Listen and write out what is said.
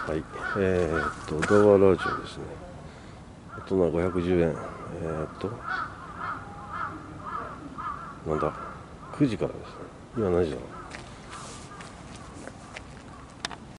はい、ドアラジオですね。大人510円。なんだ、9時からですね。今何時だろう。